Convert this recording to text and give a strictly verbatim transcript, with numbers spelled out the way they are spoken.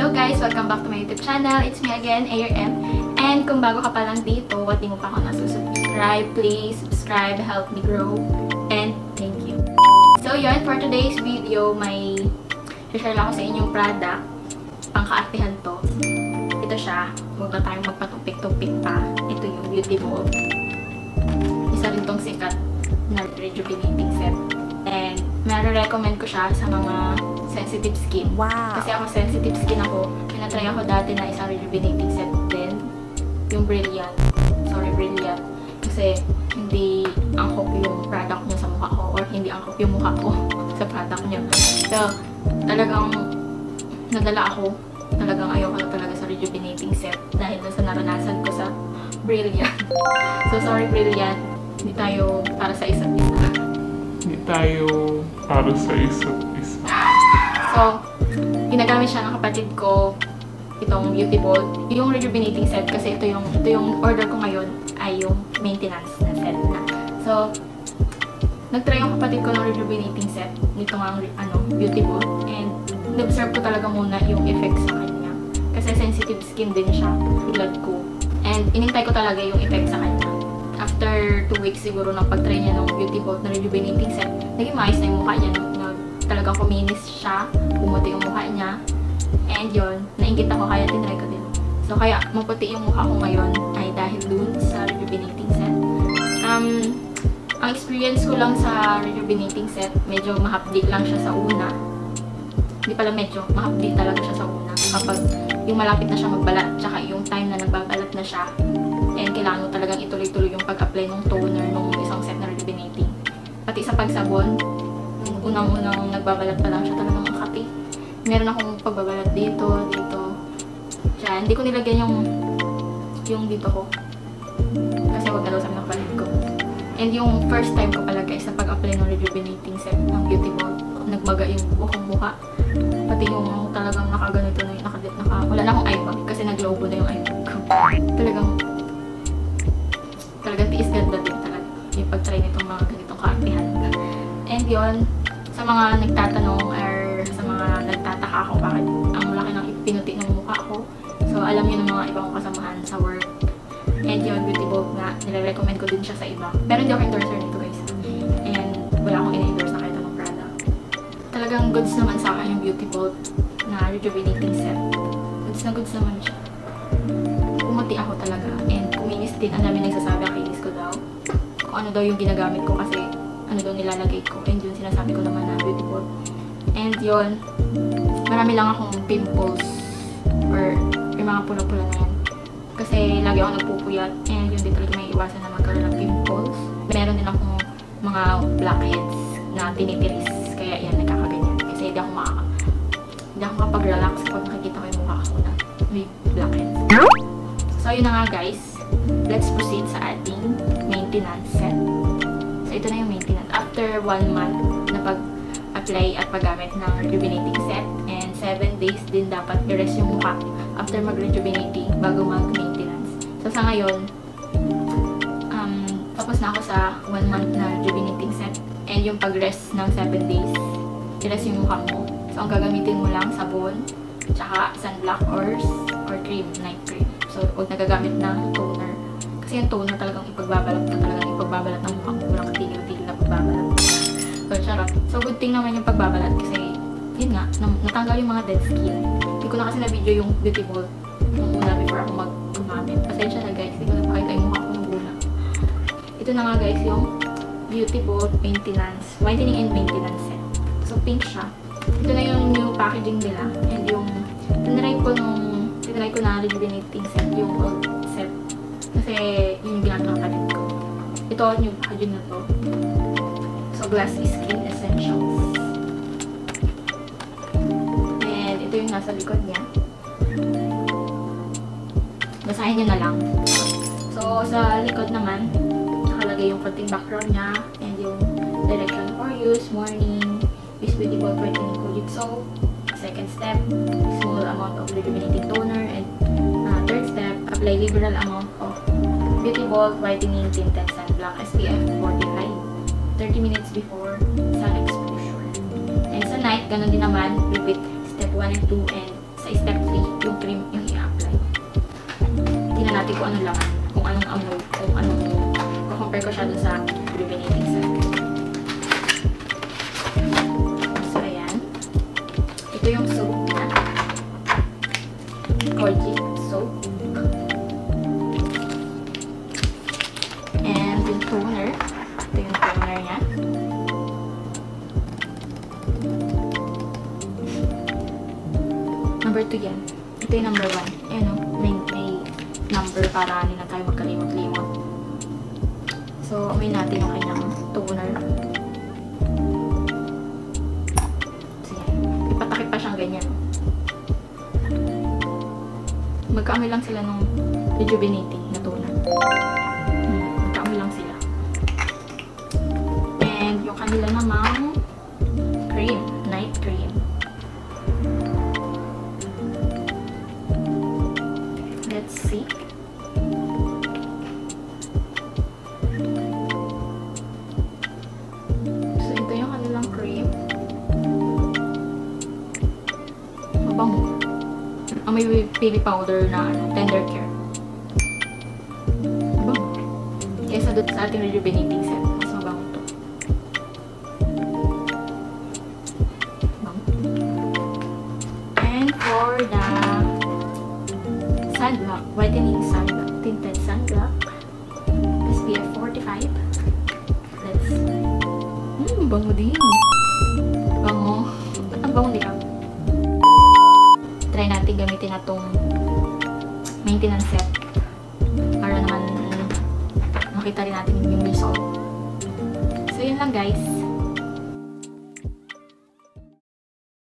Hello guys! Welcome back to my YouTube channel. It's me again, A R M. And kung bago ka pa lang dito at di mo pa ako nasusubscribe, please subscribe, help me grow. And thank you. So yun, for today's video, may share lang ako sa inyong product. Pangkaartihan to. Ito siya. Huwag na tayong magpatupik-tupik pa. Ito yung Beauty Ball. Isa rin tong sikat na rejuvenating set. And mare-recommend ko siya sa mga sensitive skin. Wow! Kasi ako sensitive skin ako. Pinatry ako dati na isang rejuvenating set din. Yung Brilliant. Sorry, Brilliant. Kasi hindi angkop yung product niya sa mukha ko or hindi angkop yung mukha ko sa product niya. So, talagang nadala ako. Talagang ayoko na talaga sa rejuvenating set dahil sa naranasan ko sa Brilliant. So, sorry Brilliant. Hindi tayo para sa isa't isa. Hindi tayo para sa isa't isa. So, ginagamit siya ng kapatid ko itong Beauty Ball. Yung rejuvenating set kasi ito yung ito yung order ko ngayon ay yung maintenance na set na. So, nagtry yung kapatid ko ng rejuvenating set nito nga ano, Beauty Ball, and nobserve ko talaga muna yung effects sa kanya. Kasi sensitive skin din siya, tulad ko. And inintay ko talaga yung effects sa kanya. After two weeks siguro ng pag-try niya ng Beauty Ball na rejuvenating set, naging maayos na yung mukha niya. No? Talagang kuminis siya, pumuti yung mukha niya. And yun, nainggit ako kaya tinry ko din. So kaya maputi yung mukha ko ngayon ay dahil dun sa rejuvenating set. Um, ang experience ko lang sa rejuvenating set, medyo mahapdi lang siya sa una. Hindi pala medyo, mahapdi talaga siya sa una. Kapag yung malapit na siya magbalat, tsaka yung time na nagbabalat na siya, and kailangan mo talagang ituloy-tuloy yung pag-apply ng toner ng isang set na rejuvenating. Pati sa pagsabon, unang-unang nagbabalat pa lang siya, talagang makati. Meron akong pagbabalat dito, dito. Diyan, hindi ko nilagyan yung yung dito ko. Kasi wag na daw sabi ng kapatid ko. And yung first time ko pala guys na pag-apply ng rejuvenating set ng Beauty Ball, nagmaga yung bukong mukha. Pati yung talagang nakaganito na yung nakadip, naka, wala na akong eye bag kasi naglobo na yung eye bag ko. Talagang, talagang tiis ganda din talaga yung pag-try nitong mga ganitong kaartihan. And yun, sa mga nagtatanong or sa mga nagtataka ko bakit ang laki ng pinuti ng mukha ko. So, alam niyo ng mga ibang kasamahan sa work. And yun, Beauty Ball nga, nire-recommend ko din siya sa iba. Pero hindi ako endorser nito guys. And wala akong ina-endorse na kahit anong product. Talagang goods naman sa akin yung Beauty Ball na rejuvenating set. Goods na goods naman siya. Pumuti ako talaga. And kuminis din. Ang dami nagsasabi ang kinis ko daw. Kung ano daw yung ginagamit ko kasi ano daw nilalagay ko. And yun, sinasabi ko naman na Beauty Ball. And yun, marami lang akong pimples or yung mga pula-pula na yan. Kasi lagi ako nagpupuyat and yun din talaga may iwasan na magkaroon ng pimples. Meron din akong mga blackheads na tinitiris. Kaya yan, nagkakaganyan. Kasi hindi ako makaka... Hindi ako makapag-relax kapag nakikita ko yung mukha ko na may blackheads. So yun na nga guys. Let's proceed sa ating maintenance set. So ito na yung maintenance. After one month na pag-apply at paggamit ng rejuvenating set and seven days din dapat i-rest yung mukha after mag-rejuvenating bago mag-maintenance. So sa ngayon, um, tapos na ako sa one month na rejuvenating set and yung pag-rest ng seven days, i-rest yung mukha mo. So ang gagamitin mo lang sabon, tsaka sunblock or, or cream, night cream. So huwag nagagamit ng toner. Kasi yung toner talagang ipagbabalat na talagang ipagbabalat ng mukha mo. Walang katigil-tigil na pagbabalat. So charot. So good thing naman yung pagbabalat kasi yun nga, natanggal yung mga dead skin. Hindi ko na kasi na-video yung Beauty Ball nung una before ako mag-gumamit. Pasensya na guys, hindi ko napakita yung mukha ko nung una. Ito na nga guys, yung Beauty Ball Maintenance, Whitening and Maintenance Set. So pink siya. Ito na yung new packaging nila. And yung tinry ko nung tinry ko na rejuvenating set, yung old set. Kasi yun yung ginamit ng kapatid ko. Ito yung packaging na to. So Glass Skin Essentials. Ito yung nasa likod niya. Basahin niyo na lang. So, sa likod naman, nakalagay yung konting background niya and yung direction for use, morning, this Beauty Ball Whitening Collagen Soap. Second step, small amount of rejuvenating toner. And uh, third step, apply liberal amount of Beauty Ball Whitening Tinted Sunblock S P F forty-five. thirty minutes before sun exposure. And sa night, ganun din naman, repeat step one and two, and sa step three, ano lang, kung anong amoy, kung anong, compare ko siya dun sa rejuvenating set. So, ayan. Ito yung soap niya. Kojic soap. And yung toner. Ito yung toner niya. Number two yan. Ito yung number one. Ayan o. May, may number para hindi na tayo magkalimot-limot. So, amoy natin yung kanyang toner. So, yan. Ipatakip pa siyang ganyan. Magkaamoy lang sila nung rejuvenating na toner. Hmm, magkaamoy lang sila. And yung kanila namang cream. Night cream. Let's see. So, ito yung kanilang cream. Mabango. Ang may baby powder na ano, tender care. Mabango. Kesa doon sa ating rejuvenating set, mas mabango to. Mabango. And for the sunblock, whitening sunblock, tinted sunblock, S P F forty-five. Let's, hmm, bango din. Bango. Ba't ang bango nila? Try natin gamitin na tong maintenance set para naman makita rin natin yung result. So, yun lang guys.